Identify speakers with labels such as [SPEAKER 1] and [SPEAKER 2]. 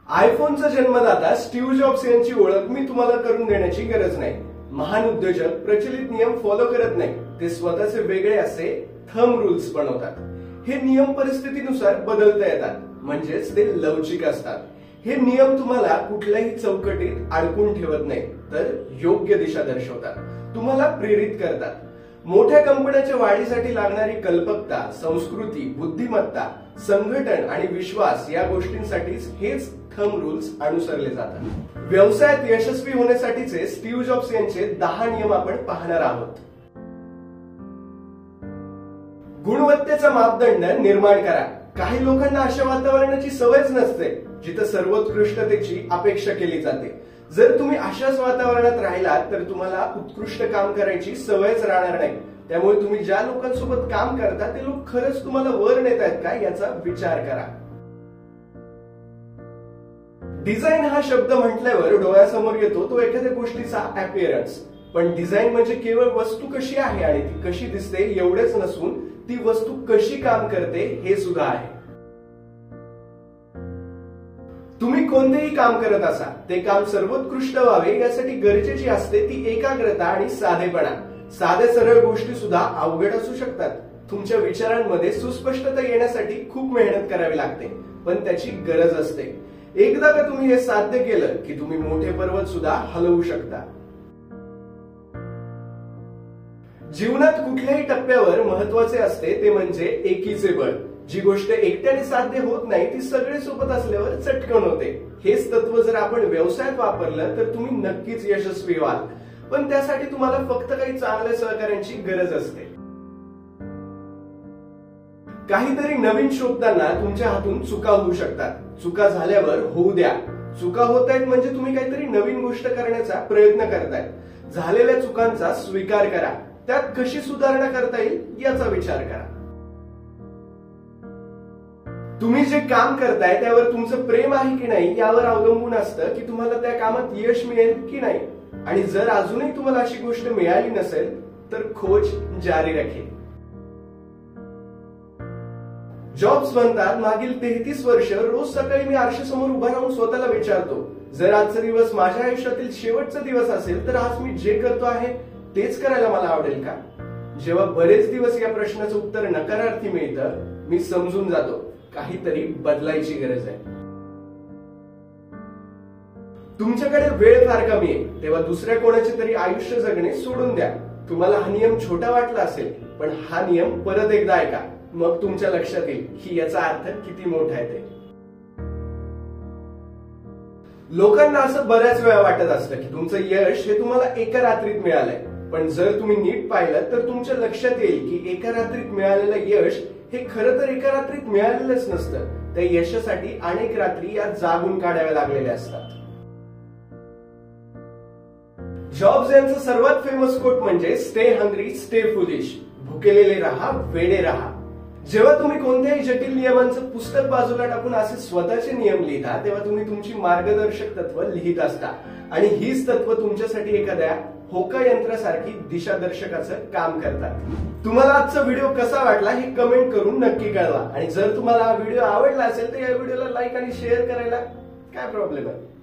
[SPEAKER 1] आयफोनचा जन्मदाता Steve jobs यांची ओळख मी तुम्हाला करून देण्याची गरज नाही। महान उद्योजक प्रचलित नियम फॉलो करत नाही, ते स्वतःचे वेगळे असे थंब रूल्स बनवतात। हे नियम परिस्थितीनुसार बदलता येतात, म्हणजेच ते लवचिक असतात। हे नियम तुम्हाला कुठल्याही चौकटीत अडकून ठेवत नाही, तर योग्य दिशा दर्शवतात, तुम्हाला प्रेरित करतात। मोठ्या कंपन्यांच्या वाढीसाठी लागणारी कल्पकता, संस्कृती, बुद्धिमत्ता, संघटन आणि विश्वास या गोष्टींसाठीच हेच थंब रूल्स अनुसरले जातात। व्यवसायात यशस्वी होण्यासाठीचे स्टीव्ह जॉब्स यांचे 10 नियम आपण पाहणार आहोत। गुणवत्तेचा मापदंड निर्माण करा। काही लोकांना अशा वातावरणाची सवयच नसते जिथे सर्वोत्कृष्टतेची अपेक्षा केली जाते। जर तुम्ही अशाच वातावरणात राहिलात तर तुम्हाला उत्कृष्ट काम करायची सवयच राहणार नाही। त्यामुळे तुम्ही ज्या लोकांसोबत काम करता ते लोक खरंच तुम्हाला वर नेत आहेत का याचा विचार करा। डिझाईन हा शब्द म्हटल्यावर डोळ्यासमोर येतो तो एखाद्या गोष्टीचा अपीअरन्स, पण डिझाईन म्हणजे केवळ वस्तू कशी आहे आणि ती कशी दिसते एवढेच नसून ती वस्तू कशी काम करते हे सुद्धा आहे। तुम्ही कोणतेही काम करत असा ते काम सर्वोत्कृष्ट व्हावे यासाठी गरजेची असते ती एकाग्रता आणि साधेपणा। साधे सरळ गोष्टी सुद्धा अवघड असू शकतात। तुमच्या विचारांमध्ये सुस्पष्टता येण्यासाठी खूप मेहनत करावी लागते, पण त्याची गरज असते। एकदा का तुम्ही हे साध्य केलं की तुम्ही मोठे पर्वत सुद्धा हलवू शकता। जीवनात कुठल्याही टप्प्यावर महत्वाचे असते ते म्हणजे एकीचे बळ। जी गोष्ट एकट्याने साध्य होत नाही ती सगळे सोबत असल्यावर चटकन होते। हेच तत्व जर आपण व्यवसायात वापरलं तर तुम्ही नक्कीच यशस्वी व्हाल, पण त्यासाठी तुम्हाला फक्त काही चांगल्या सहकार्यांची गरज असते। काहीतरी नवीन शोधताना तुमच्या हातून चुका होऊ शकतात। चुका झाल्यावर होऊ द्या। चुका होत आहेत म्हणजे तुम्ही काहीतरी नवीन गोष्ट करण्याचा प्रयत्न करताय। झालेल्या चुकांचा स्वीकार करा, त्यात कशी सुधारणा करता येईल याचा विचार करा। तुम्ही जे काम करताय त्यावर तुमचं प्रेम आहे की नाही यावर अवलंबून असतं की तुम्हाला त्या कामात यश मिळेल की नाही। आणि जर अजूनही तुम्हाला अशी गोष्ट मिळाली नसेल तर खोज जारी राखेल। जॉब्स म्हणतात, मागील 33 वर्ष रोज सकाळी मी आरशासमोर उभा राहून स्वतःला विचारतो, जर आजचा दिवस माझ्या आयुष्यातील शेवटचा दिवस असेल तर आज मी जे करतो आहे तेच करायला मला आवडेल का? जेव्हा बरेच दिवस या प्रश्नाचं उत्तर नकारार्थी मिळतं, मी समजून जातो काहीतरी बदलायची गरज आहे। तुमच्याकडे वेळ फार कमी आहे, तेव्हा दुसऱ्या कोणाचे तरी आयुष्य जगणे सोडून द्या। तुम्हाला हा नियम छोटा वाटला असेल, पण हा नियम परत एकदा ऐका, मग तुमच्या लक्षात येईल की याचा अर्थ किती मोठा आहे ते। लोकांना असं बऱ्याच वेळा वाटत असतं की तुमचं यश हे तुम्हाला एका रात्रीत मिळालंय, पण जर तुम्ही नीट पाहिलं तर तुमच्या लक्षात येईल की एका रात्रीत मिळालेलं यश हे खरं तर एका रात्रीत मिळालेलंच नसतं। त्या यशासाठी अनेक रात्री या जागून काढाव्या लागलेल्या असतात। जॉब्स यांचं सर्वात फेमस कोट म्हणजे स्टे हंग्री स्टे फुलिश, भुकेलेले राहा वेडे राहा। जेव्हा तुम्ही कोणत्याही जटिल नियमांचं पुस्तक बाजूला टाकून असे स्वतःचे नियम लिहिता तेव्हा तुम्ही तुमची मार्गदर्शक तत्व लिहित असता, आणि हीच तत्व तुमच्यासाठी एखाद्या होका यंत्रासारखी दिशादर्शकाचं काम करतात। तुम्हाला आजचा व्हिडिओ कसा वाटला हे कमेंट करून नक्की कळवा, आणि जर तुम्हाला हा व्हिडिओ आवडला असेल तर या व्हिडिओला लाईक आणि शेअर करायला काय प्रॉब्लेम आहे?